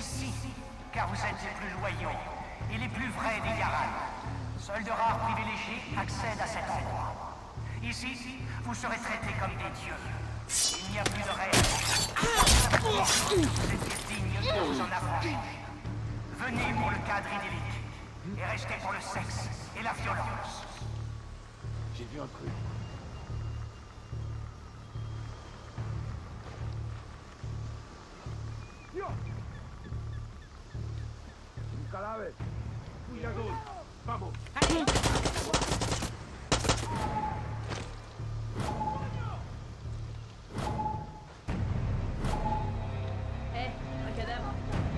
ici, car vous êtes les plus loyaux et les plus vrais des Yaran. Seuls de rares privilégiés accèdent à cet endroit. Ici, vous serez traités comme des dieux. Il n'y a plus de rêve. Vous êtes digne de vous en affranchir. Venez pour le cadre idyllique et restez pour le sexe et la violence. J'ai vu un truc. Un cadáver. Cuidado. Vamos. Un cadavre.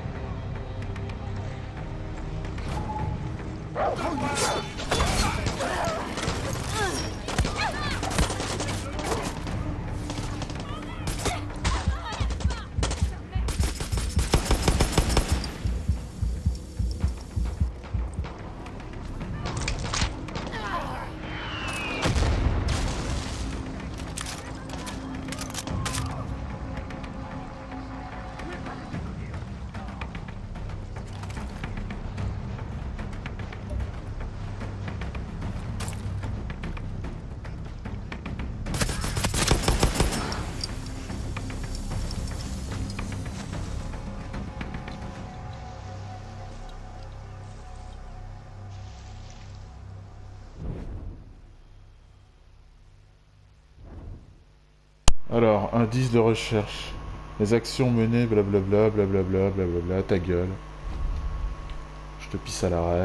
Alors, indice de recherche. Les actions menées, blablabla, blablabla, blablabla, ta gueule. Je te pisse à l'arrêt.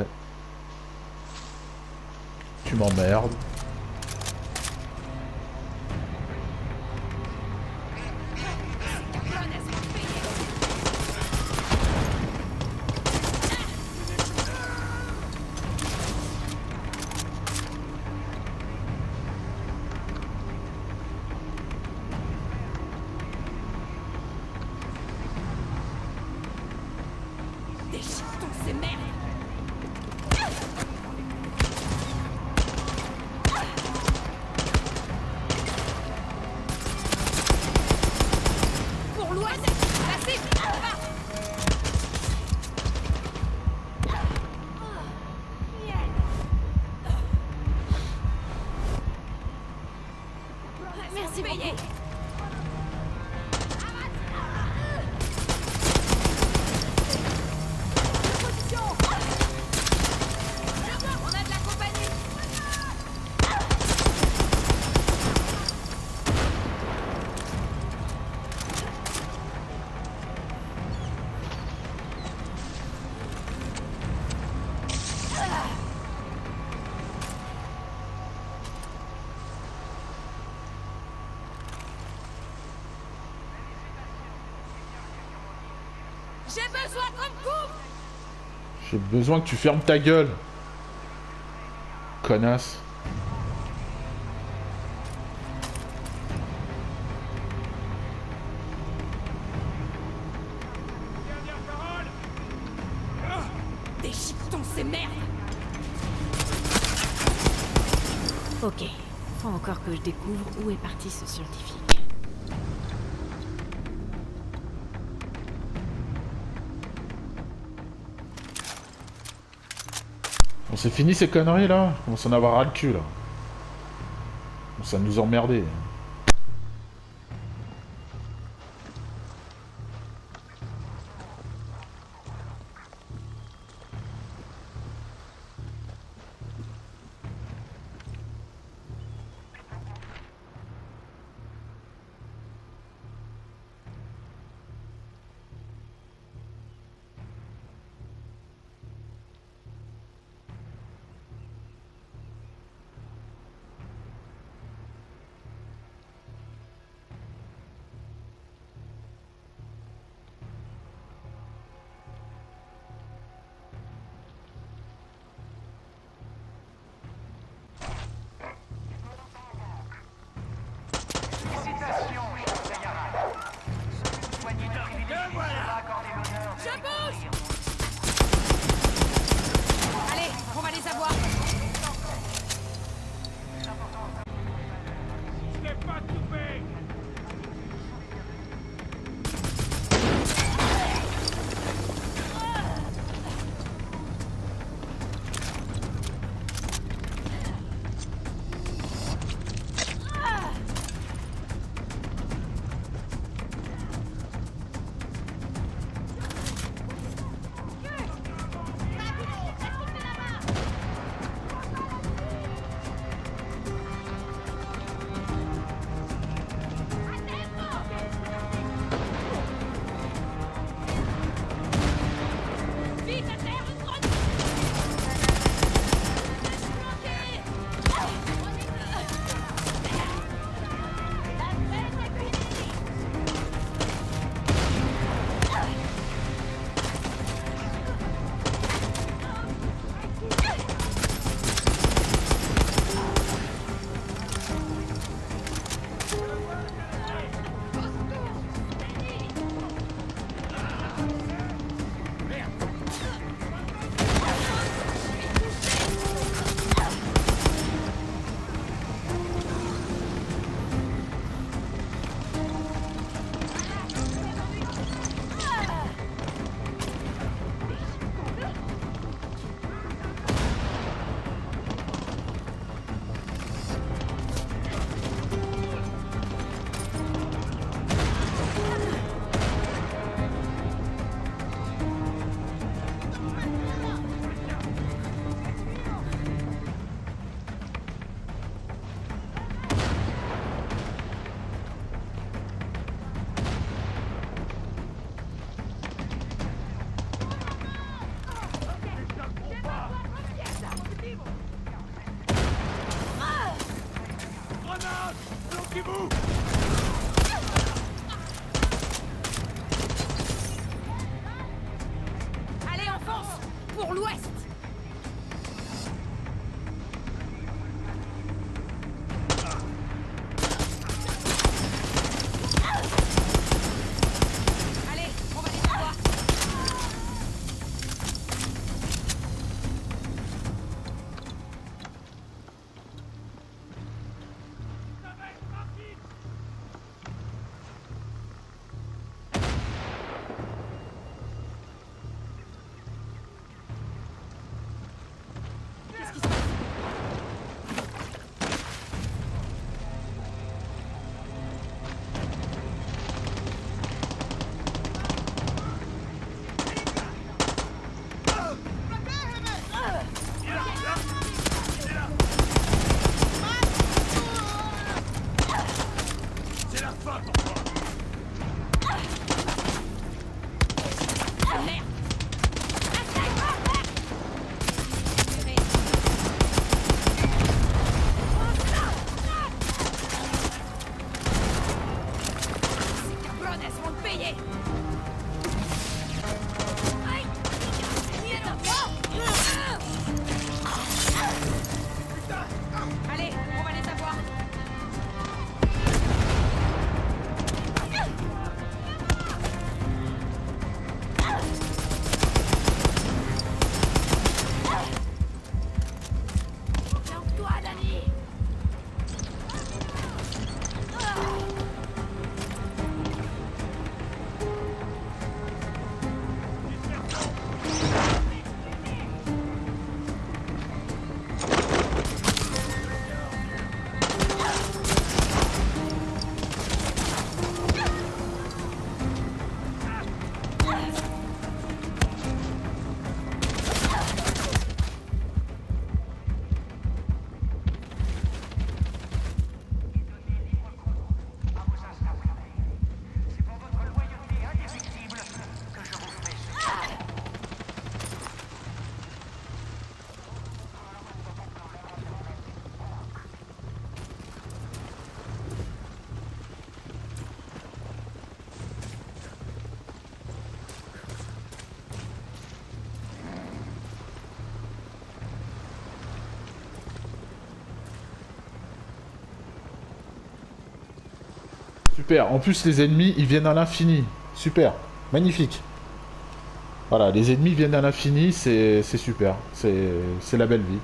Tu m'emmerdes. Déchiquetons ces merdes. Pour l'ouest, la cible, là-bas. Merci payé. On a de la compagnie. J'ai besoin qu'on me couvre. J'ai besoin que tu fermes ta gueule. Connasse. Déchiquetons ces merdes. Ok, faut encore que je découvre où est parti ce scientifique. Bon, c'est fini ces conneries là. On commence à en avoir ras le cul là. Bon, ça nous emmerder. Allez, enfonce! Pour l'ouest! Allez, on va les avoir! Qu'est-ce qui se passe? C'est la fin pour toi. Ah, merde! Ces cabrones, elles vont te payer! Aïe! Allez, on va les avoir! Planque-toi, Dani! À vos instincts primaires. C'est pour votre loyauté indéfectible que je vous fais ce. Super. En plus, les ennemis, ils viennent à l'infini. Super. Magnifique. Voilà, les ennemis viennent à l'infini, c'est super. C'est la belle vie.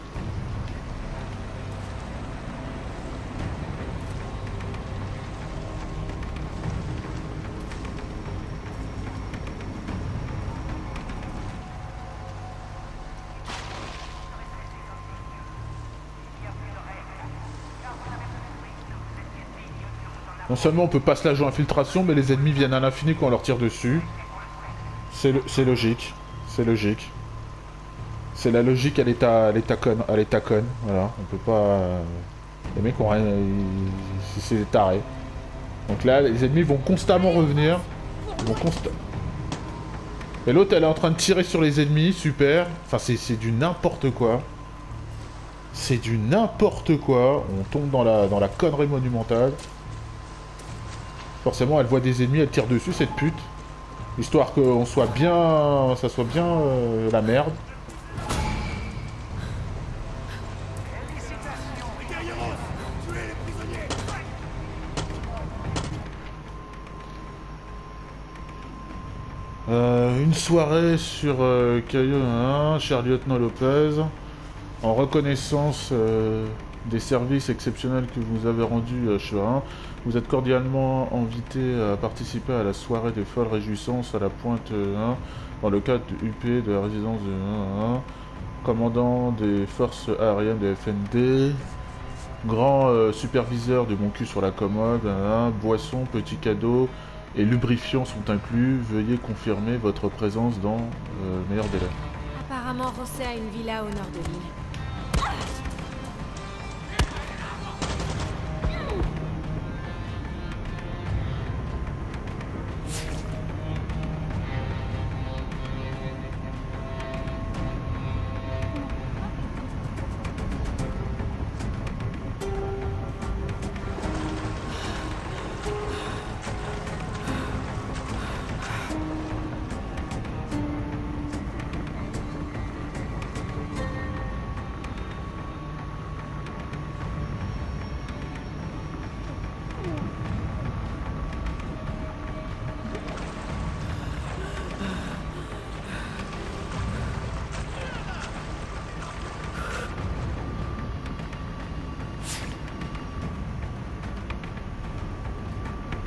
Non seulement on peut pas se la jouer infiltration, mais les ennemis viennent à l'infini quand on leur tire dessus. C'est logique. C'est logique. C'est la logique à l'état conne. Voilà, on peut pas... Les mecs ont rien... C'est des tarés. Donc là, les ennemis vont constamment revenir. Ils vont Et l'autre, elle est en train de tirer sur les ennemis, super. Enfin, c'est du n'importe quoi. C'est du n'importe quoi. On tombe dans la connerie monumentale. Forcément, elle voit des ennemis, elle tire dessus, cette pute. Histoire qu'on soit bien... Ça soit bien la merde. Les guerriers roses, tuez les prisonniers. Une soirée sur Caillou 1, cher lieutenant Lopez. En reconnaissance des services exceptionnels que vous avez rendus chez 1, vous êtes cordialement invité à participer à la soirée des folles réjouissances à la pointe 1, dans le cadre du UP de la résidence de 1, commandant des forces aériennes de FND, grand superviseur de mon cul sur la commode, 1, boisson, petits cadeaux et lubrifiants sont inclus. Veuillez confirmer votre présence dans le meilleur délai. Apparemment, José a une villa au nord de l'île.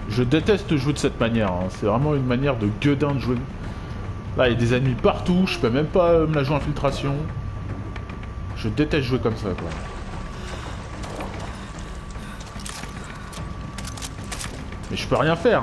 Je déteste jouer de cette manière, hein. C'est vraiment une manière de gueudin de jouer. Là, il y a des ennemis partout, je peux même pas me la jouer infiltration. Je déteste jouer comme ça, quoi. Mais je peux rien faire.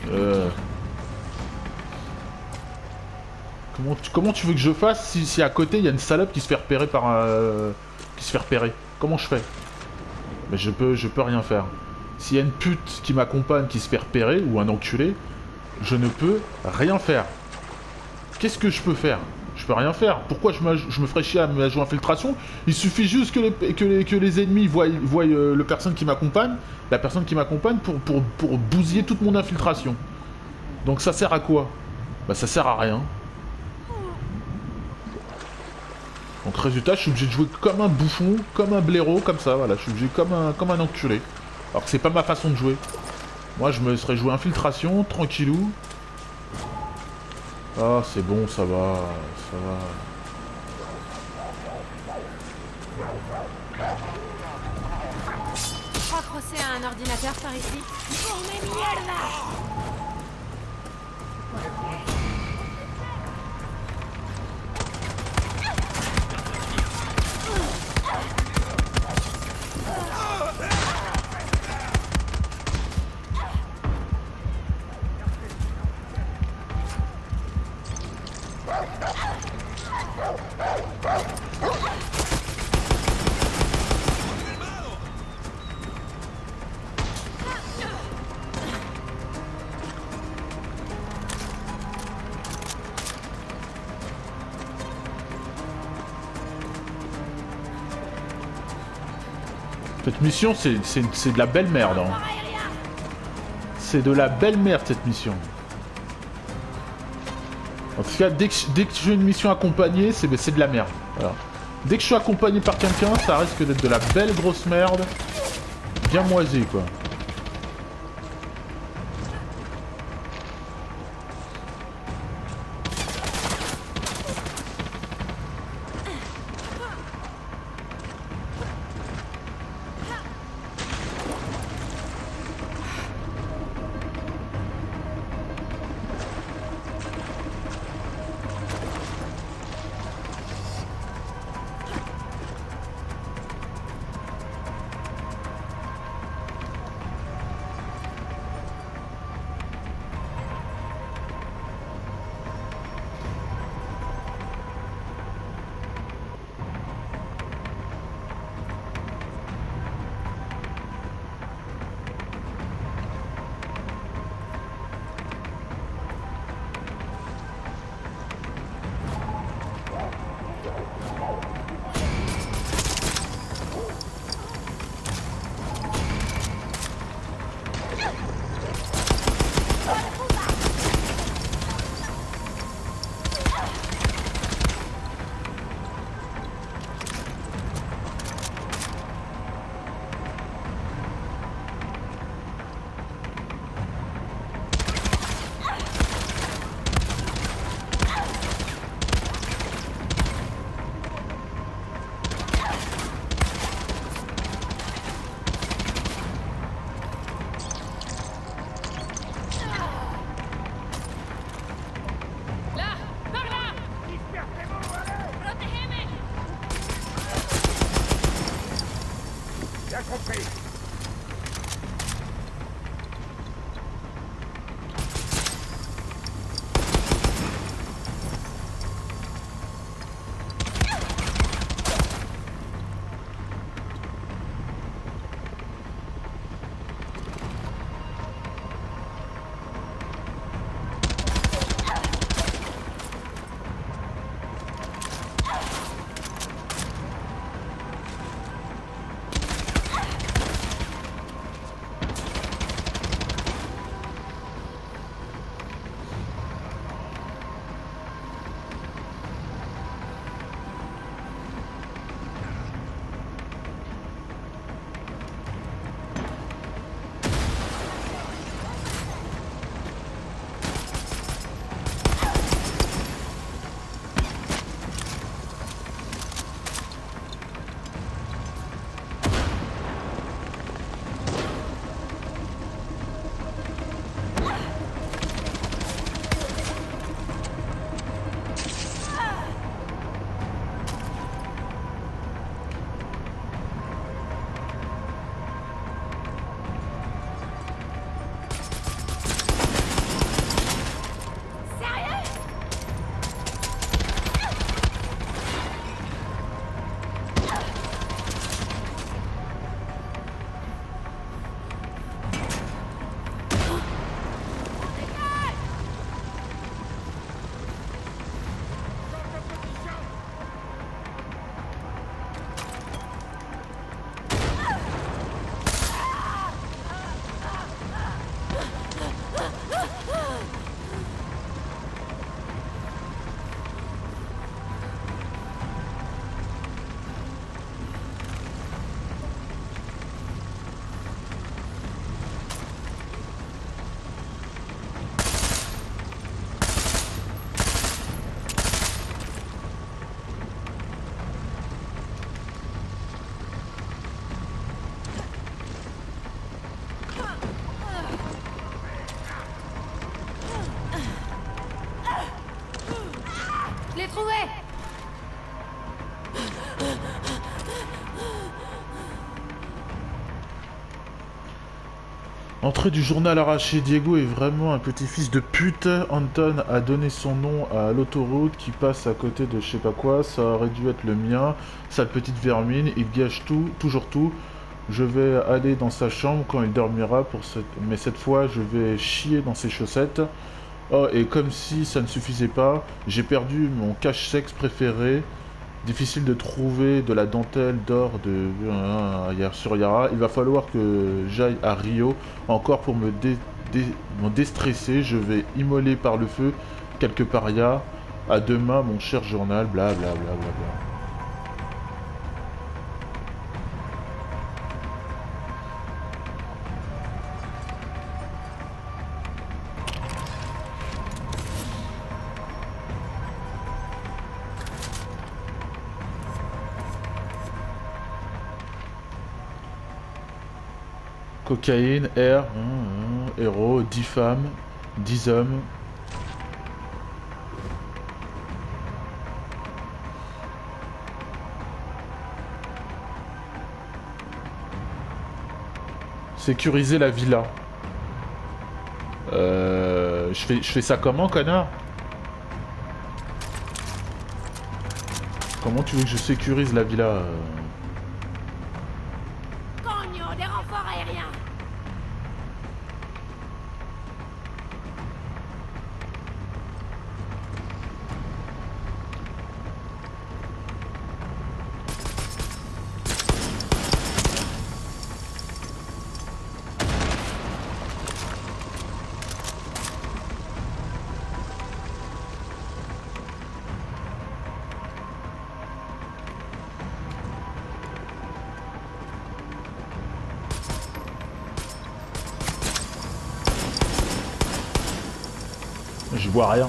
Comment tu veux que je fasse si à côté il y a une salope qui se fait repérer par qui se fait repérer? Comment je fais? Mais je peux rien faire. S'il y a une pute qui m'accompagne qui se fait repérer, ou un enculé, je ne peux rien faire. Qu'est-ce que je peux faire? Je peux rien faire. Pourquoi je me ferais chier à me jouer infiltration? Il suffit juste que les ennemis voient la personne qui m'accompagne, pour bousiller toute mon infiltration. Donc ça sert à quoi? Bah ça sert à rien. Donc résultat, je suis obligé de jouer comme un bouffon, comme un blaireau, comme ça, voilà. Je suis obligé comme un enculé. Alors que c'est pas ma façon de jouer. Moi, je me serais joué infiltration, tranquillou. Ah, c'est bon, ça va, ça va. Je crois crosser à un ordinateur par ici. Oh, mais mierda! Cette mission, c'est de la belle merde. Hein. C'est de la belle merde, cette mission. En tout cas, dès que j'ai une mission accompagnée, c'est de la merde. Voilà. Dès que je suis accompagné par quelqu'un, ça risque d'être de la belle grosse merde. Bien moisie, quoi. Entrée du journal arraché. Diego est vraiment un petit-fils de pute. Anton a donné son nom à l'autoroute qui passe à côté de je sais pas quoi. Ça aurait dû être le mien. Sale petite vermine. Il gâche tout, toujours tout. Je vais aller dans sa chambre quand il dormira. Mais cette fois, je vais chier dans ses chaussettes. Oh, et comme si ça ne suffisait pas, j'ai perdu mon cache-sexe préféré. Difficile de trouver de la dentelle d'or sur Yara. Il va falloir que j'aille à Rio encore pour me déstresser. Je vais immoler par le feu quelques parias. À demain, mon cher journal. Bla bla bla bla bla. Cocaïne, air, héros, 10 femmes, 10 hommes. Sécuriser la villa. Je fais ça comment, connard? Comment tu veux que je sécurise la villa Cogno, des renforts aériens! Je vois rien.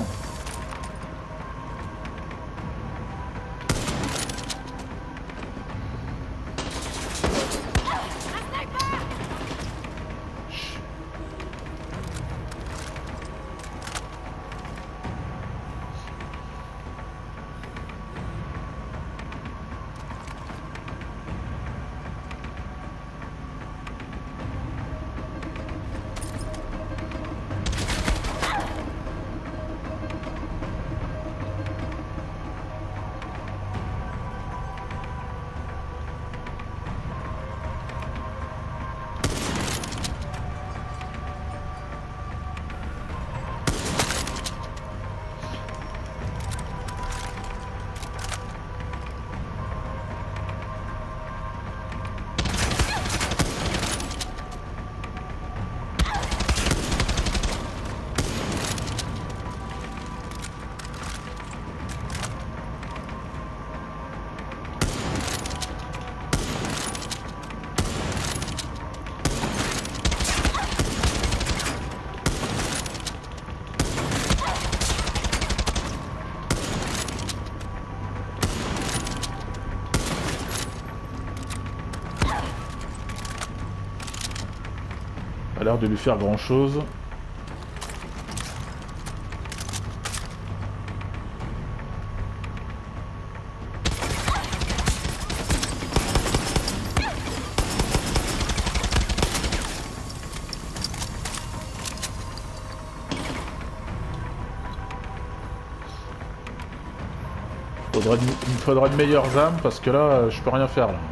Pas l'air de lui faire grand chose. Il me faudra de meilleures armes parce que là, je peux rien faire là.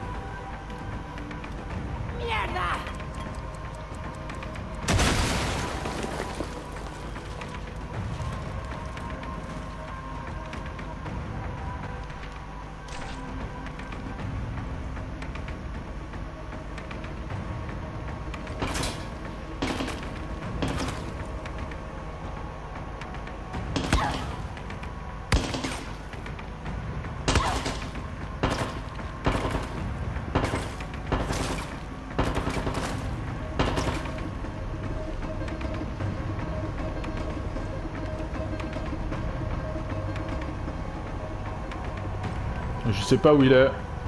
Je sais pas où il est.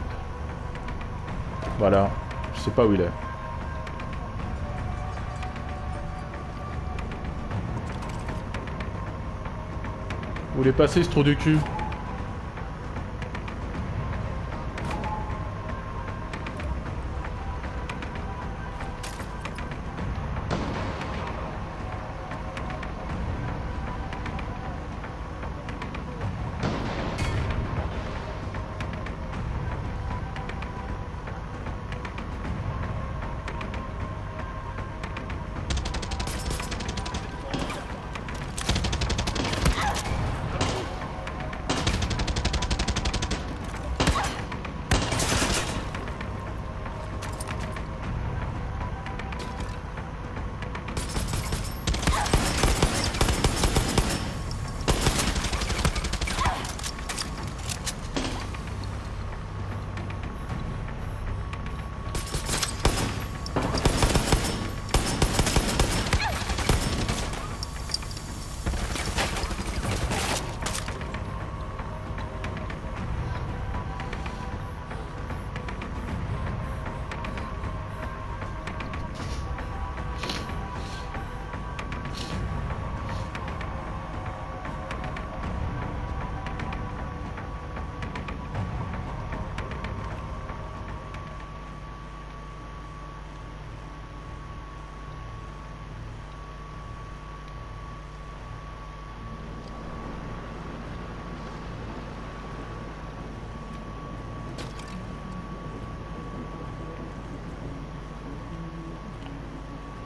Voilà. Je sais pas où il est. Où il est passé ce trou du cul?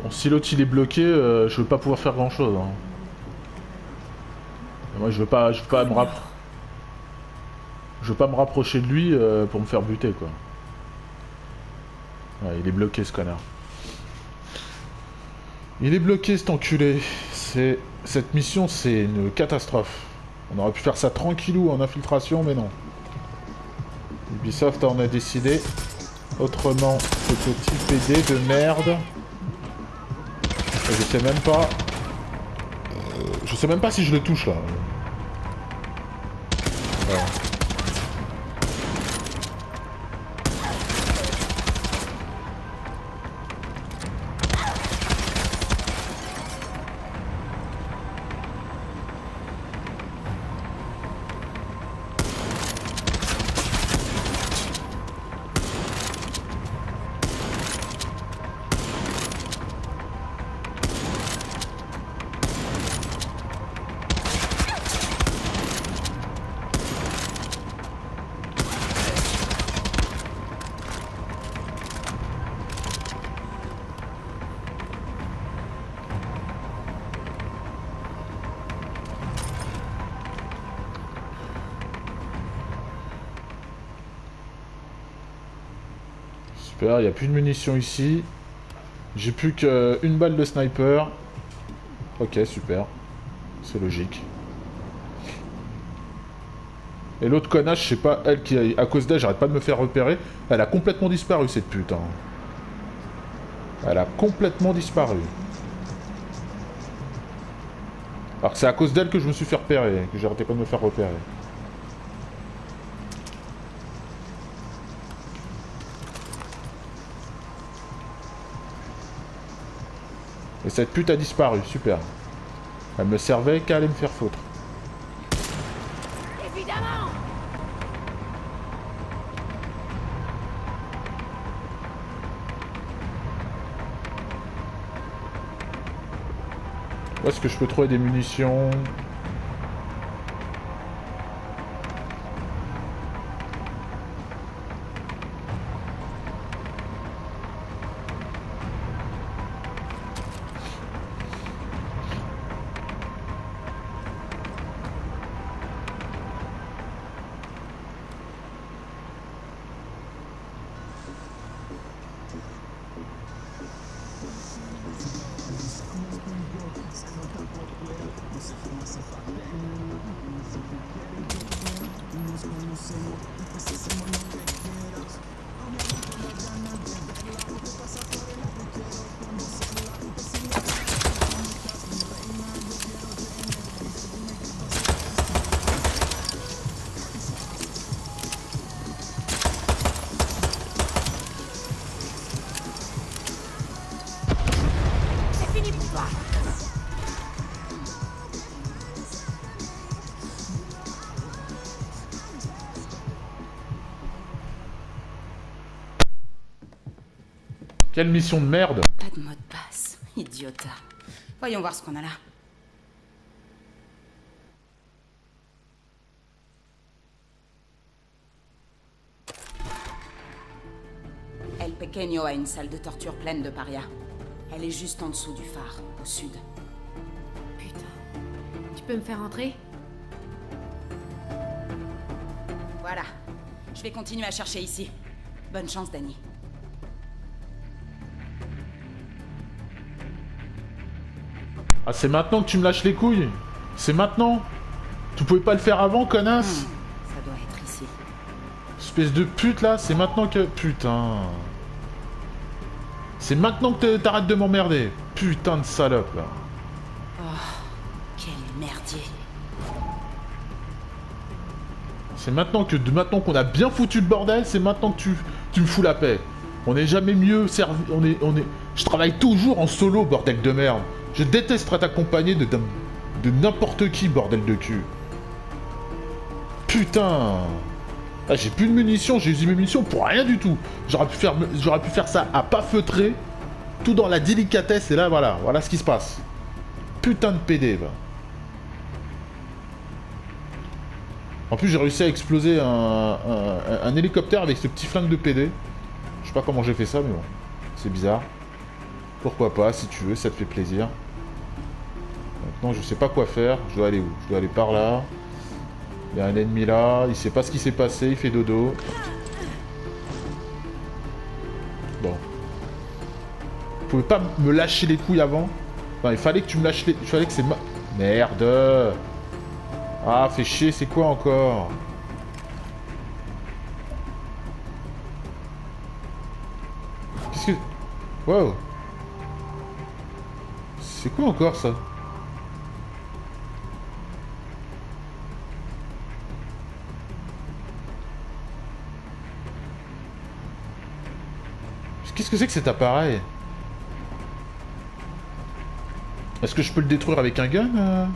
Bon, si l'autre il est bloqué, je veux pas pouvoir faire grand chose. Hein. Moi je veux pas me rapprocher de lui pour me faire buter quoi. Ouais, il est bloqué ce connard. Il est bloqué cet enculé. Cette mission c'est une catastrophe. On aurait pu faire ça tranquillou en infiltration mais non. Ubisoft en a décidé autrement, ce petit PD de merde. Et je sais même pas... je sais même pas si je le touche là. Voilà. Super, il n'y a plus de munitions ici. J'ai plus qu'une balle de sniper. Ok, super. C'est logique. Et l'autre connasse, je sais pas, elle qui, à cause d'elle, j'arrête pas de me faire repérer. Elle a complètement disparu, cette pute. Hein. Elle a complètement disparu. Alors que c'est à cause d'elle que je me suis fait repérer, que j'arrêtais pas de me faire repérer. Et cette pute a disparu, super. Elle me servait qu'à aller me faire foutre. Évidemment. Où est-ce que je peux trouver des munitions ? Quelle mission de merde! Pas de mot de passe, idiota. Voyons voir ce qu'on a là. El Pequeño a une salle de torture pleine de parias. Elle est juste en dessous du phare, au sud. Putain. Tu peux me faire entrer? Voilà. Je vais continuer à chercher ici. Bonne chance, Danny. Ah, c'est maintenant que tu me lâches les couilles? C'est maintenant? Tu pouvais pas le faire avant, connasse? Ça doit être ici. Espèce de pute, là, c'est maintenant que... Putain... C'est maintenant que t'arrêtes de m'emmerder. Putain de salope, là. Oh, quel merdier. C'est maintenant que... Maintenant qu'on a bien foutu le bordel, c'est maintenant que tu me fous la paix. On n'est jamais mieux servi... On est... Je travaille toujours en solo, bordel de merde. Je déteste être accompagné de n'importe qui, bordel de cul. Putain. Ah, j'ai plus de munitions, j'ai usé mes munitions pour rien du tout. J'aurais pu faire ça à pas feutrer, tout dans la délicatesse, et là, voilà ce qui se passe. Putain de PD, va. En plus, j'ai réussi à exploser un hélicoptère avec ce petit flingue de PD. Je sais pas comment j'ai fait ça, mais bon, c'est bizarre. Pourquoi pas, si tu veux, ça te fait plaisir. Maintenant, je sais pas quoi faire. Je dois aller où? Je dois aller par là. Il y a un ennemi là. Il sait pas ce qui s'est passé. Il fait dodo. Bon. Vous pouvez pas me lâcher les couilles avant? Enfin, il fallait que tu me lâches les... Il fallait que c'est ma... Merde. Ah, fait chier, c'est quoi encore? Qu'est-ce que... Wow. C'est quoi encore, ça? Qu'est-ce que c'est que cet appareil? Est-ce que je peux le détruire avec un gun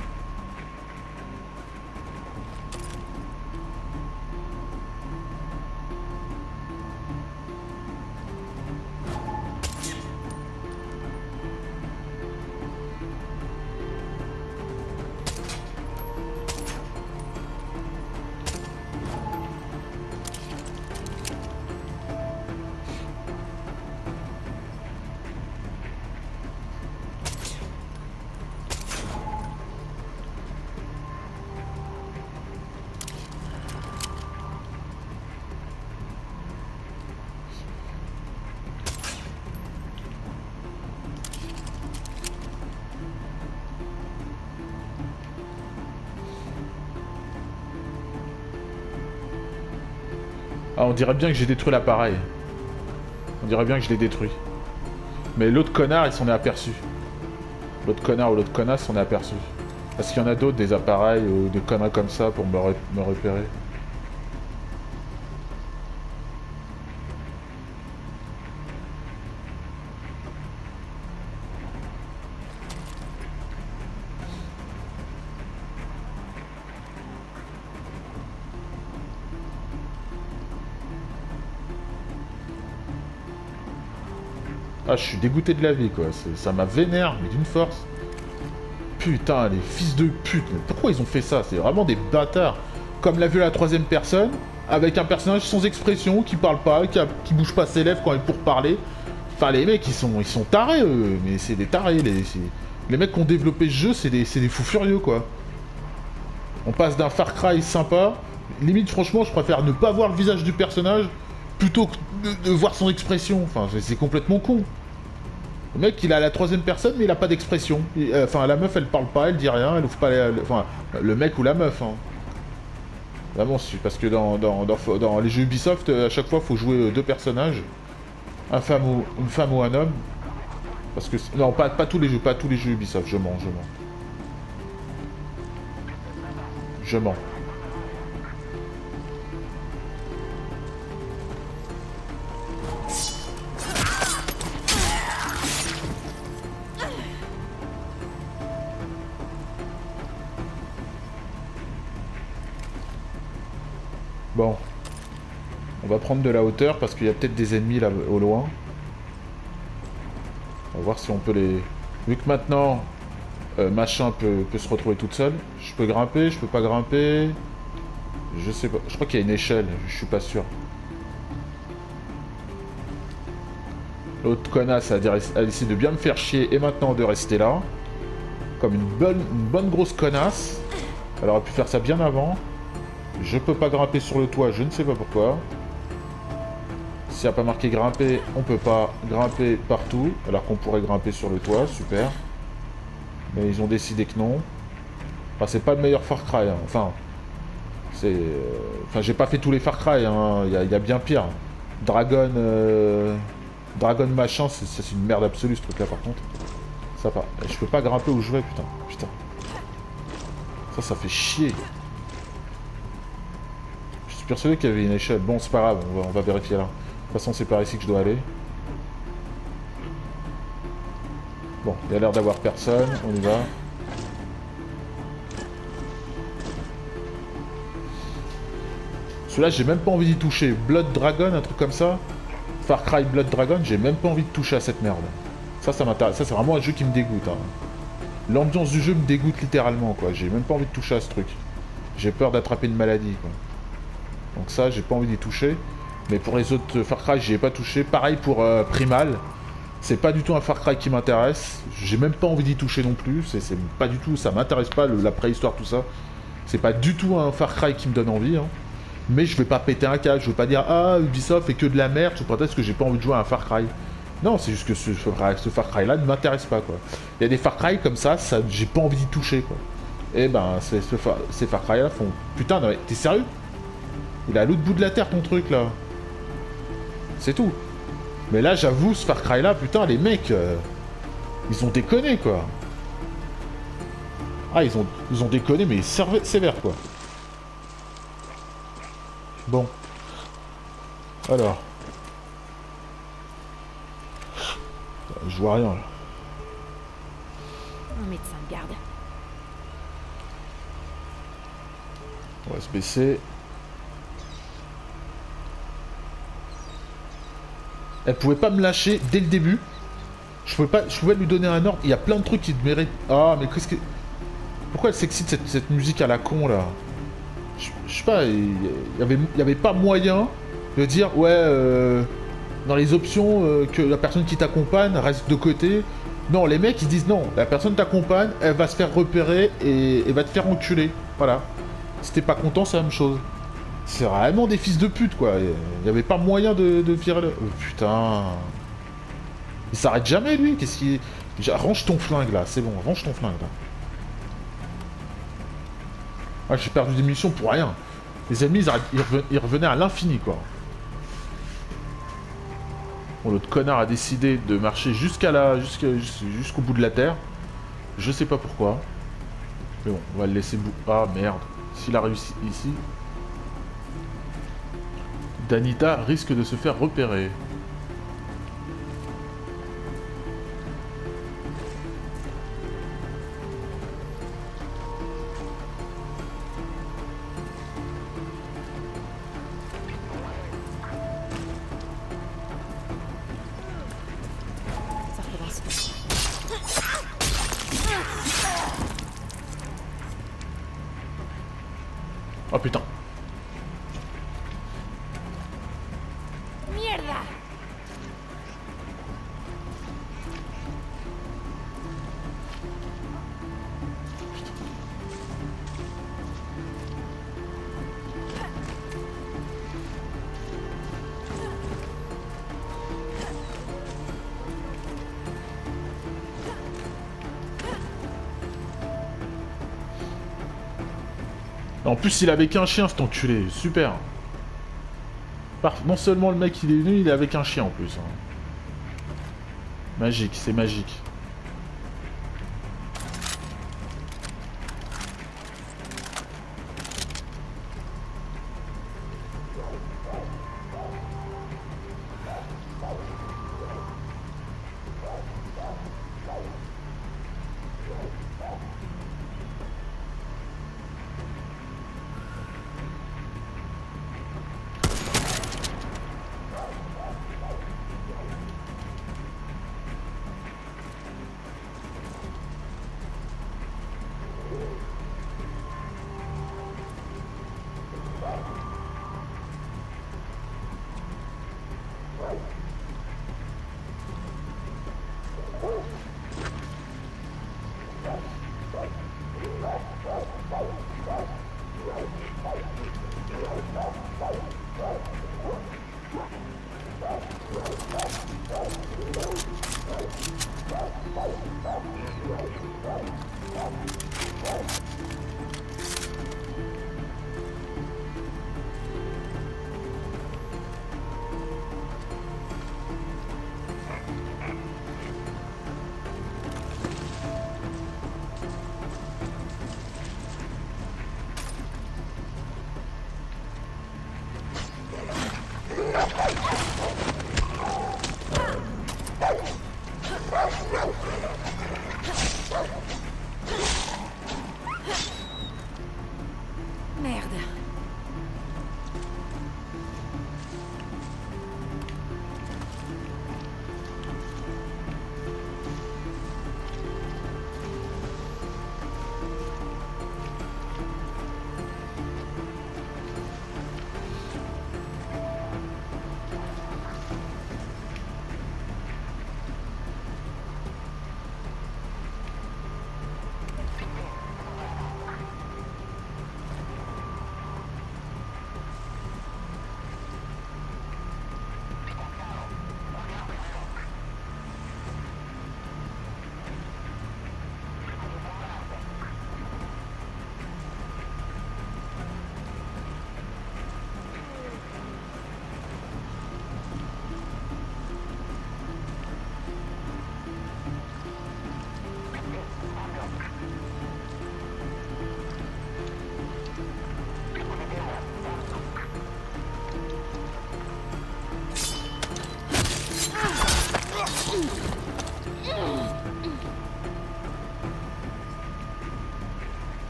Ah, on dirait bien que j'ai détruit l'appareil. On dirait bien que je l'ai détruit. Mais l'autre connard, il s'en est aperçu. L'autre connard ou l'autre connasse s'en est aperçu. Parce qu'il y en a d'autres, des appareils ou des conneries comme ça pour me repérer. Ah, je suis dégoûté de la vie, quoi. Ça m'a vénère, mais d'une force. Putain, les fils de pute. Mais pourquoi ils ont fait ça? C'est vraiment des bâtards. Comme l'a vu la troisième personne, avec un personnage sans expression, qui parle pas, qui bouge pas ses lèvres quand il est pour parler. Enfin, les mecs, ils sont tarés, eux. Mais c'est des tarés. Les mecs qui ont développé ce jeu, c'est des fous furieux, quoi. On passe d'un Far Cry sympa. Limite, franchement, je préfère ne pas voir le visage du personnage plutôt que de voir son expression. Enfin, c'est complètement con. Le mec, il a la troisième personne, mais il a pas d'expression. Enfin, la meuf, elle parle pas, elle dit rien, elle ouvre pas les... Enfin, le mec ou la meuf, hein. Vraiment, parce que dans les jeux Ubisoft, à chaque fois, faut jouer deux personnages. Une femme ou un homme. Parce que... Non, pas tous les jeux Ubisoft, je mens. Je mens. Bon. On va prendre de la hauteur parce qu'il y a peut-être des ennemis là au loin. On va voir si on peut les... Vu que maintenant, machin peut se retrouver toute seule. Je peux grimper, je peux pas grimper. Je sais pas. Je crois qu'il y a une échelle, je suis pas sûr. L'autre connasse a décidé de bien me faire chier et maintenant de rester là. Comme une bonne grosse connasse. Elle aurait pu faire ça bien avant. Je peux pas grimper sur le toit, je ne sais pas pourquoi. S'il n'y a pas marqué grimper, on peut pas grimper partout. Alors qu'on pourrait grimper sur le toit, super. Mais ils ont décidé que non. Enfin, c'est pas le meilleur Far Cry, hein. Enfin, c'est... Enfin, j'ai pas fait tous les Far Cry, hein. Il y a bien pire. Dragon machin, c'est une merde absolue ce truc là par contre. Ça va. Je peux pas grimper où je vais, putain. Ça fait chier. Je suis persuadé qu'il y avait une échelle. Bon, c'est pas grave, on va vérifier là. De toute façon, c'est par ici que je dois aller. Bon, il y a l'air d'avoir personne, on y va. Celui-là, j'ai même pas envie d'y toucher. Blood Dragon, un truc comme ça. Far Cry Blood Dragon, j'ai même pas envie de toucher à cette merde. Ça m'intéresse. Ça, c'est vraiment un jeu qui me dégoûte, hein. L'ambiance du jeu me dégoûte littéralement, quoi. J'ai même pas envie de toucher à ce truc. J'ai peur d'attraper une maladie, quoi. Donc ça, j'ai pas envie d'y toucher. Mais pour les autres Far Cry, j'y ai pas touché. Pareil pour Primal. C'est pas du tout un Far Cry qui m'intéresse. J'ai même pas envie d'y toucher non plus. C'est pas du tout, ça m'intéresse pas, la préhistoire, tout ça. C'est pas du tout un Far Cry qui me donne envie. Hein. Mais je vais pas péter un câble. Je veux pas dire, ah, Ubisoft fait que de la merde, sous prétexte que j'ai pas envie de jouer à un Far Cry. Non, c'est juste que ce Far Cry là ne m'intéresse pas, quoi. Il y a des Far Cry comme ça j'ai pas envie d'y toucher, quoi. Et ben, ces Far Cry là font... Putain, non, t'es sérieux? Il est à l'autre bout de la terre, ton truc, là. C'est tout. Mais là, j'avoue, ce Far Cry là, putain, les mecs... ils ont déconné, quoi. Ah, ils ont déconné, mais sévère, quoi. Bon. Alors... Je vois rien, là. Un médecin de garde. On va se baisser. Elle pouvait pas me lâcher dès le début. Je pouvais lui donner un ordre. Il y a plein de trucs qui méritent. Ah, mais qu'est-ce que... Pourquoi elle s'excite cette musique à la con, là? Je sais pas, il y avait pas moyen de dire, ouais, dans les options, que la personne qui t'accompagne reste de côté. Non, les mecs, ils disent non, la personne t'accompagne, elle va se faire repérer et va te faire enculer. Voilà. Si t'es pas content, c'est la même chose. C'est vraiment des fils de pute, quoi. Il y avait pas moyen de virer le... Oh, putain. Il s'arrête jamais, lui. Qu'est-ce qu'il... Range ton flingue, là. C'est bon, range ton flingue, là. Ah, j'ai perdu des munitions pour rien. Les ennemis, ils revenaient à l'infini, quoi. Bon, l'autre connard a décidé de marcher jusqu'au bout de la terre. Je sais pas pourquoi. Mais bon, on va le laisser Ah, merde. S'il a réussi ici... Danita risque de se faire repérer. Ça recommence. Oh putain. Mierda! En plus, il avait qu'un chien, cet enculé. Super. Non seulement le mec, il est venu, il est avec un chien en plus. Hein. Magique, c'est magique.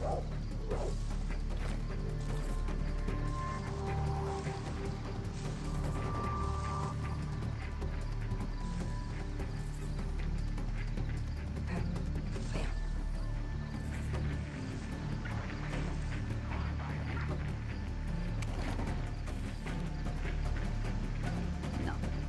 Rien. Non.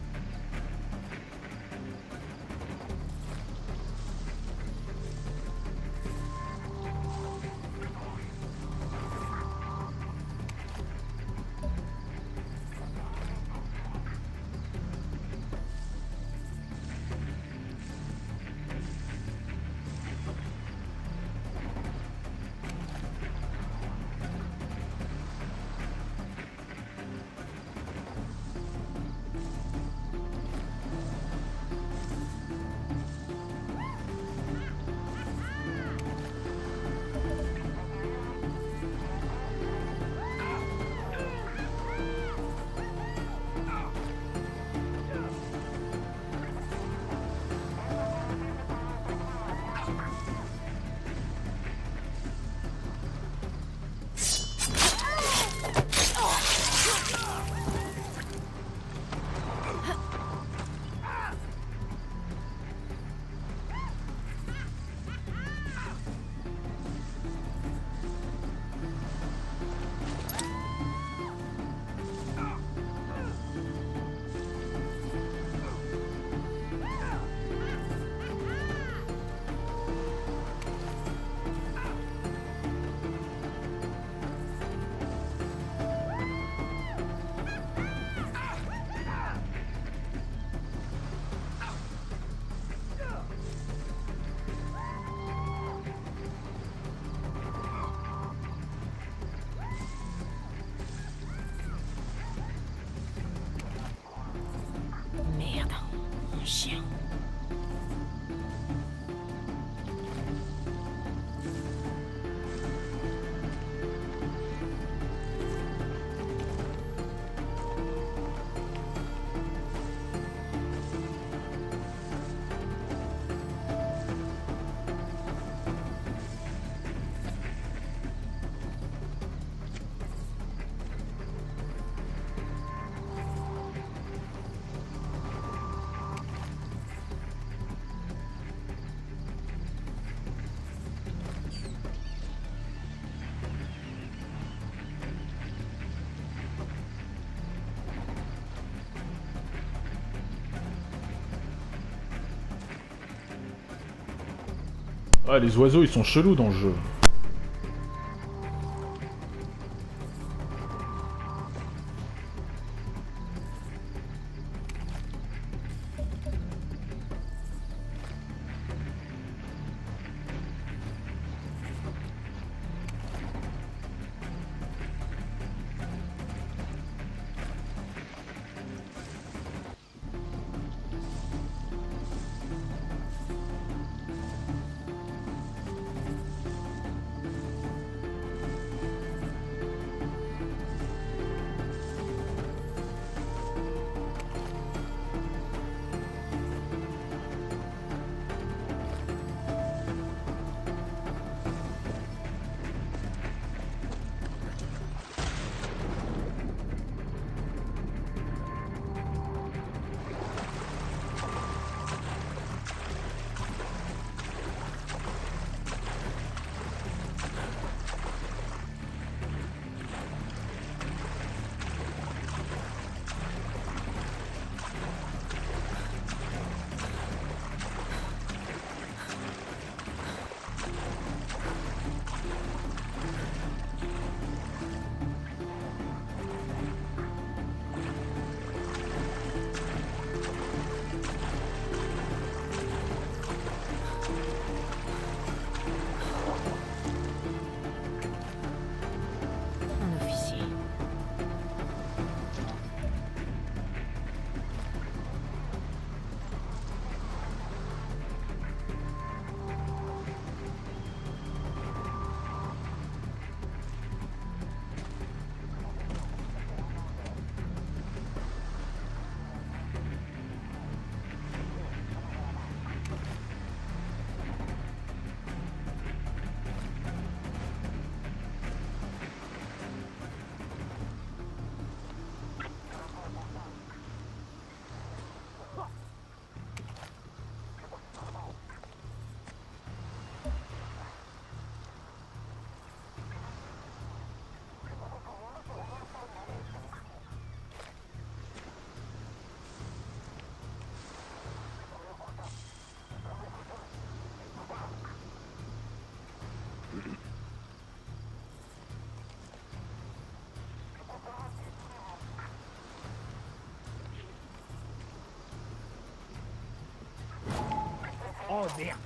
Merde, un chien. Ah, les oiseaux, ils sont chelous dans le jeu. Oh merde.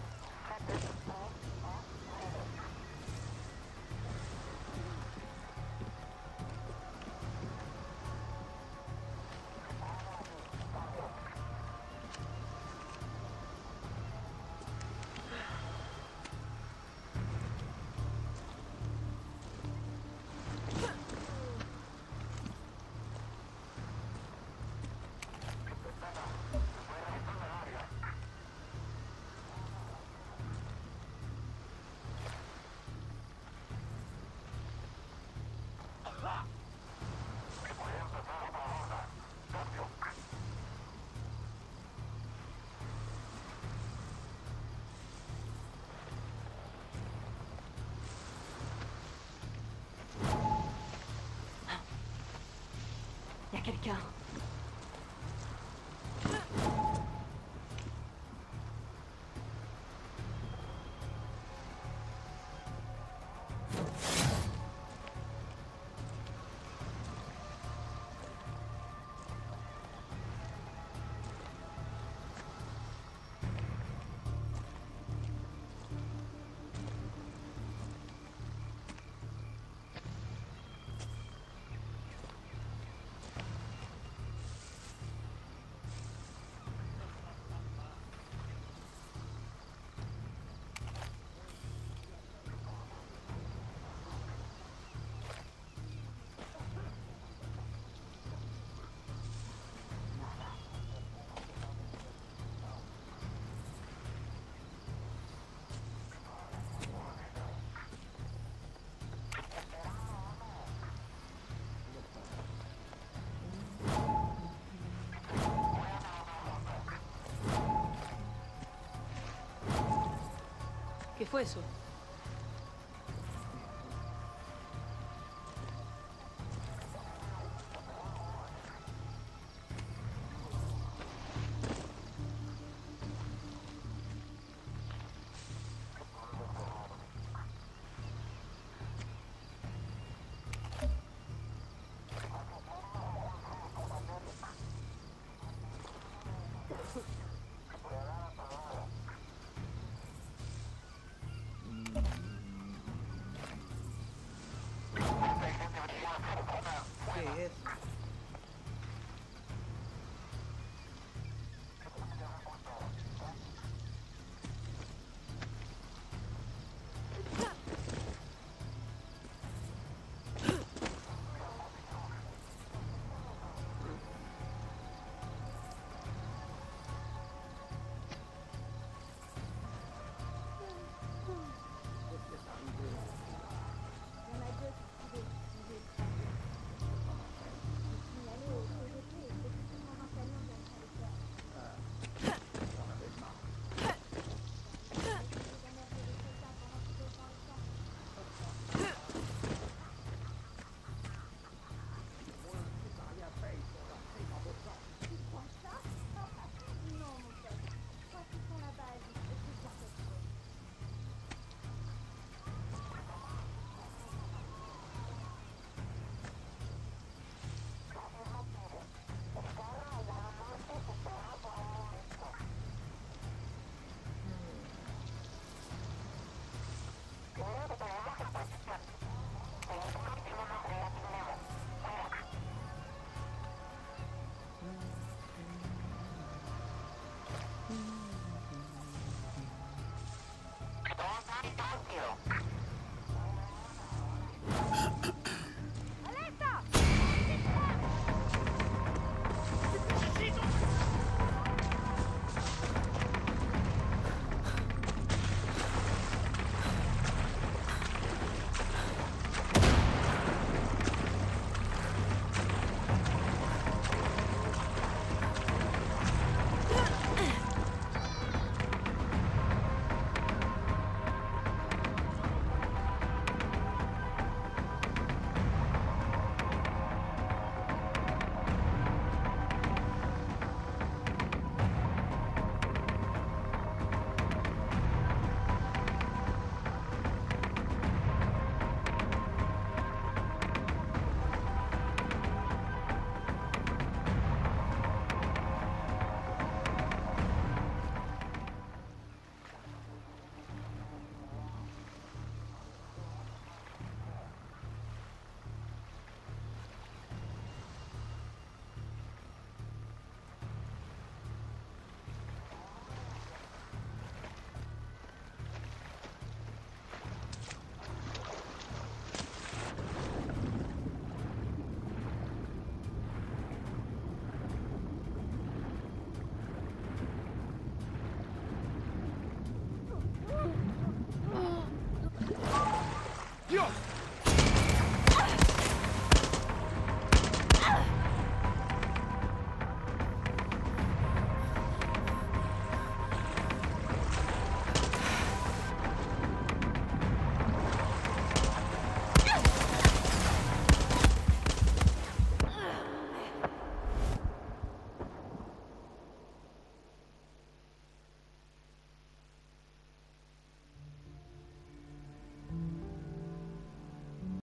Y a quelqu'un. ¿Qué fue eso? ¿Qué es?